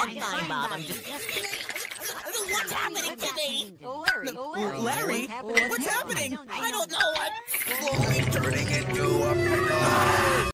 fine, Bob. I'm just... What's happening to me? Larry, what's happening? I don't know. I'm slowly Turning into a pickle.